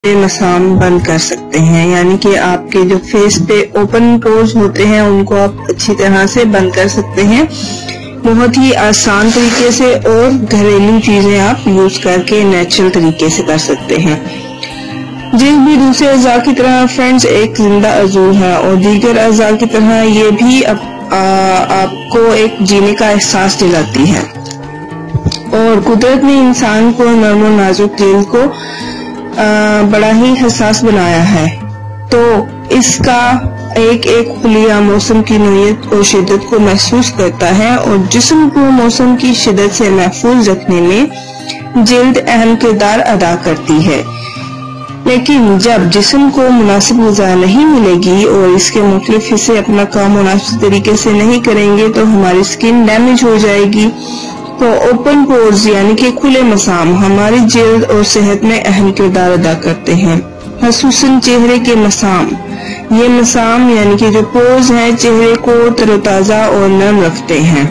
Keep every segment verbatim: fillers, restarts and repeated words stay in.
مسام بند کر سکتے ہیں، یعنی کہ آپ کے جو فیس پہ اوپن پورز ہوتے ہیں ان کو آپ اچھی طرح سے بند کر سکتے ہیں بہت ہی آسان طریقے سے، اور گھریلو چیزیں آپ یوز کر کے نیچرل طریقے سے کر سکتے ہیں۔ جلد بھی دوسرے اعضاء کی طرح فرینڈز ایک زندہ عضو ہے، اور دیگر اعضاء کی طرح یہ بھی آپ کو ایک جینے کا احساس دلاتی ہے، اور قدرت نے انسان کو نرم و نازک جلد کو بڑا ہی حساس بنایا ہے، تو اس کا ایک ایک خلیہ موسم کی نوعیت اور شدت کو محسوس کرتا ہے، اور جسم کو موسم کی شدت سے محفوظ رکھنے میں جلد اہم کردار ادا کرتی ہے۔ لیکن جب جسم کو مناسب غذا نہیں ملے گی اور اس کے مختلف حصے اپنا کام مناسب طریقے سے نہیں کریں گے تو ہماری سکن ڈیمیج ہو جائے گی۔ تو اوپن پورز یعنی کہ کھلے مسام ہماری جلد اور صحت میں اہم کردار ادا کرتے ہیں، خصوصاً چہرے کے مسام۔ یہ مسام یعنی کہ جو پورز ہیں چہرے کو تر و تازہ اور نرم رکھتے ہیں۔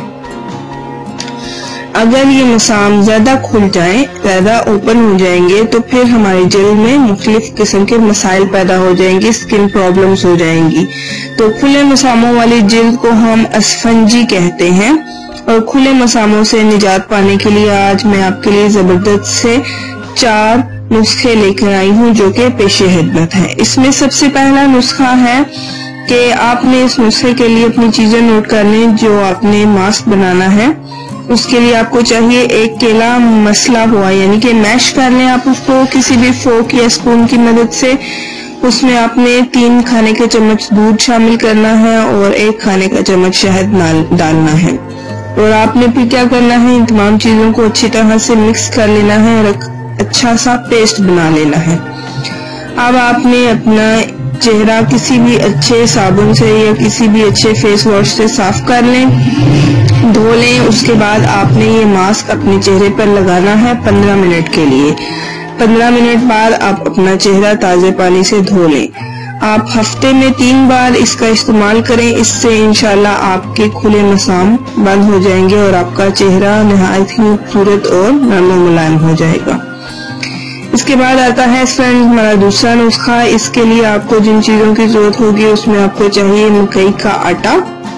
اگر یہ مسام زیادہ کھل جائیں، زیادہ اوپن ہو جائیں گے تو پھر ہماری جلد میں مختلف قسم کے مسائل پیدا ہو جائیں گے، سکن پرابلمز ہو جائیں گی۔ تو کھلے مساموں والی جلد کو ہم اسفنجی کہتے ہیں، اور کھلے مساموں سے نجات پانے کے لیے آج میں آپ کے لیے زبردست سے چار نسخے لے کر آئی ہوں جو کہ پیش خدمت ہیں۔ اس میں سب سے پہلا نسخہ ہے کہ آپ نے اس نسخے کے لیے اپنی چیزیں نوٹ کر لیں جو آپ نے ماسک بنانا ہے۔ اس کے لیے آپ کو چاہیے ایک کیلا مسلا ہوا، یعنی کہ میش کر لیں آپ اس کو کسی بھی فورک یا اسپون کی مدد سے۔ اس میں آپ نے تین کھانے کے چمچ دودھ شامل کرنا ہے اور ایک کھانے کا چمچ شہد ڈالنا ہے، اور آپ نے پھر کیا کرنا ہے، ان تمام چیزوں کو اچھی طرح سے مکس کر لینا ہے اور اچھا سا پیسٹ بنا لینا ہے۔ اب آپ نے اپنا چہرہ کسی بھی اچھے صابن سے یا کسی بھی اچھے فیس واش سے صاف کر لیں، دھو لیں۔ اس کے بعد آپ نے یہ ماسک اپنے چہرے پر لگانا ہے پندرہ منٹ کے لیے۔ پندرہ منٹ بعد آپ اپنا چہرہ تازے پانی سے دھو لیں۔ آپ ہفتے میں تین بار اس کا استعمال کریں، اس سے انشاءاللہ آپ کے کھلے مسام بند ہو جائیں گے اور آپ کا چہرہ نہایت ہی خوبصورت اور نرم و ملائم ہو جائے گا۔ اس کے بعد آتا ہے فرینڈز ہمارا دوسرا نسخہ۔ اس کے لیے آپ کو جن چیزوں کی ضرورت ہوگی اس میں آپ کو چاہیے مکئی کا آٹا،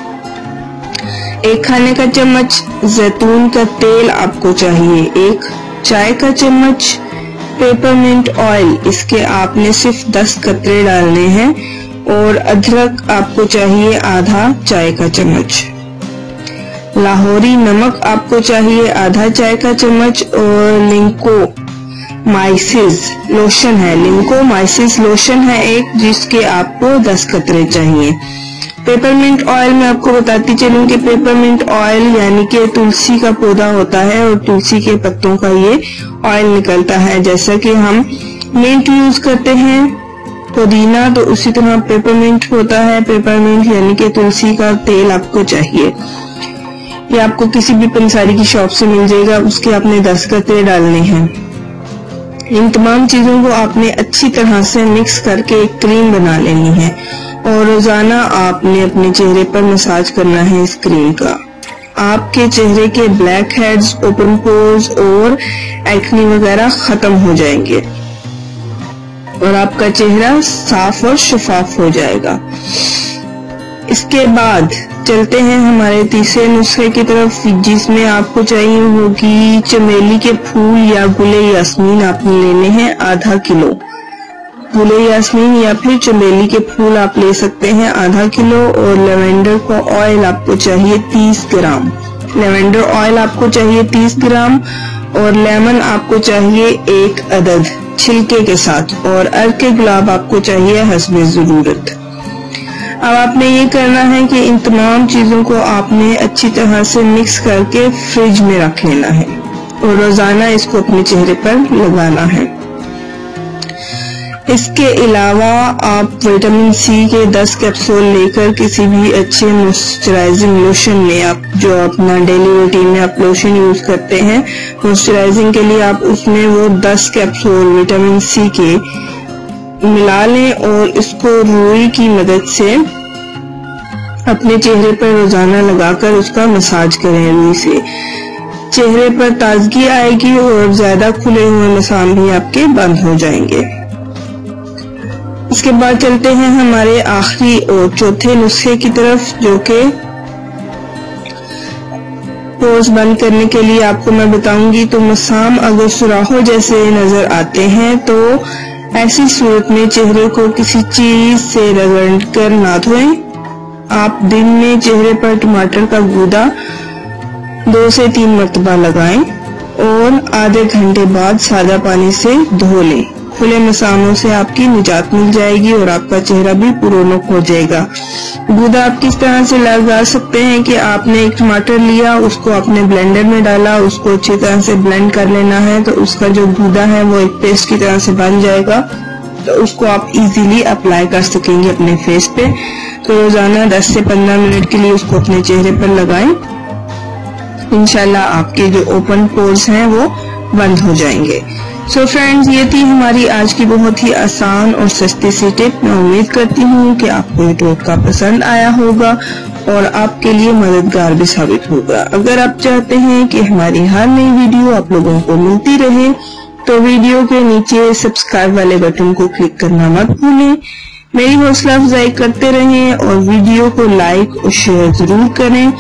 ایک کھانے کا چمچ زیتون کا تیل آپ کو چاہیے، ایک چائے کا چمچ پیپرمنٹ آئل، اس کے آپ نے صرف دس قطرے ڈالنے ہیں، اور ادرک آپ کو چاہیے آدھا چائے کا چمچ، لاہوری نمک آپ کو چاہیے آدھا چائے کا چمچ، اور لنکو مائسز لوشن ہے، لنکو مائسز لوشن ہے ایک، جس کے آپ کو دس قطرے چاہیے۔ پیپرمنٹ آئل میں آپ کو بتاتی چلوں کہ پیپرمنٹ آئل یعنی کہ تلسی کا پودا ہوتا ہے اور تلسی کے پتوں کا یہ آئل نکلتا ہے، جیسا کہ ہم منٹ یوز کرتے ہیں پودینہ، تو اسی طرح پیپرمنٹ ہوتا ہے۔ پیپرمنٹ یعنی کہ تلسی کا تیل آپ کو چاہیے، یہ آپ کو کسی بھی پنساری کی شاپ سے مل جائے گا، اس کے آپ نے دس قطرے ڈالنے ہیں۔ ان تمام چیزوں کو آپ نے اچھی طرح سے مکس کر کے ایک کریم بنا لینی ہے، اور روزانہ آپ نے اپنے چہرے پر مساج کرنا ہے اس کریم کا۔ آپ کے چہرے کے بلیک ہیڈز، اوپن پورز اور ایکنی وغیرہ ختم ہو جائیں گے، اور آپ کا چہرہ صاف اور شفاف ہو جائے گا۔ اس کے بعد چلتے ہیں ہمارے تیسرے نسخے کی طرف، جس میں آپ کو چاہیے ہوگی چمیلی کے پھول یا گلے یاسمین آپ نے لینے ہیں آدھا کلو۔ گلے یاسمین یا پھر چمیلی کے پھول آپ لے سکتے ہیں آدھا کلو، اور لیونڈر کا آئل آپ کو چاہیے تیس گرام، لیونڈر آئل آپ کو چاہیے تیس گرام، اور لیمن آپ کو چاہیے ایک عدد چھلکے کے ساتھ، اور ارک گلاب آپ کو چاہیے حسب ضرورت۔ اب آپ نے یہ کرنا ہے کہ ان تمام چیزوں کو آپ نے اچھی طرح سے مکس کر کے فریج میں رکھ لینا ہے، اور روزانہ اس کو اپنے چہرے پر لگانا ہے۔ اس کے علاوہ آپ وٹامن سی کے دس کیپسول لے کر کسی بھی اچھے موئسچرائزنگ لوشن میں، آپ جو اپنا ڈیلی روٹین میں آپ لوشن یوز کرتے ہیں موئسچرائزنگ کے لیے، آپ اس میں وہ دس کیپسول وٹامن سی کے ملا لیں، اور اس کو روئی کی مدد سے اپنے چہرے پر روزانہ لگا کر اس کا مساج کریں روئی سے۔ چہرے پر تازگی آئے گی اور زیادہ کھلے ہوئے مسام بھی آپ کے بند ہو جائیں گے۔ इसके बाद चलते हैं हमारे आखिरी और चौथे नुस्खे की तरफ, जो कि पोर्स बंद करने के लिए आपको मैं बताऊंगी। तो मसाम अगर सुराखों जैसे नजर आते हैं तो ऐसी सूरत में चेहरे को किसी चीज से रगड़ कर ना धोएं। आप दिन में चेहरे पर टमाटर का गूदा दो से तीन मरतबा लगाएं और आधे घंटे बाद सादा पानी से धो लें। खुले मसामों से आपकी निजात मिल जाएगी और आपका चेहरा भी पुरौनक हो जाएगा। गूदा आप किस तरह से लगा सकते हैं कि आपने एक टमाटर लिया, उसको आपने ब्लेंडर में डाला, उसको अच्छी तरह से ब्लेंड कर लेना है, तो उसका जो गूदा है वो एक पेस्ट की तरह से बन जाएगा। तो उसको आप इजीली अप्लाई कर सकेंगे अपने फेस पे। तो रोजाना दस से पंद्रह मिनट के लिए उसको अपने चेहरे पर लगाएं। इंशाल्लाह आपके जो ओपन पोर्स हैं वो बंद हो जाएंगे। सो so फ्रेंड्स, ये थी हमारी आज की बहुत ही आसान और सस्ती सी टिप। मैं उम्मीद करती हूँ कि आपको ये टोटका पसंद आया होगा और आपके लिए मददगार भी साबित होगा। अगर आप चाहते हैं कि हमारी हर नई वीडियो आप लोगों को मिलती रहे तो वीडियो के नीचे सब्सक्राइब वाले बटन को क्लिक करना मत भूलें। मेरी हौसला अफजाई करते रहें और वीडियो को लाइक और शेयर जरूर करें।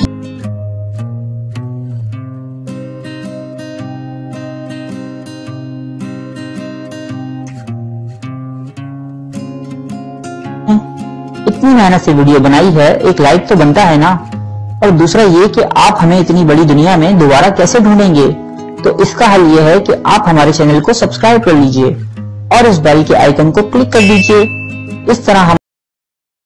इतनी मेहनत से वीडियो बनाई है, एक लाइक तो बनता है ना। और दूसरा ये कि आप हमें इतनी बड़ी दुनिया में दोबारा कैसे ढूंढेंगे, तो इसका हल ये है कि आप हमारे चैनल को सब्सक्राइब कर लीजिए और इस बेल के आइकन को क्लिक कर दीजिए। इस तरह हम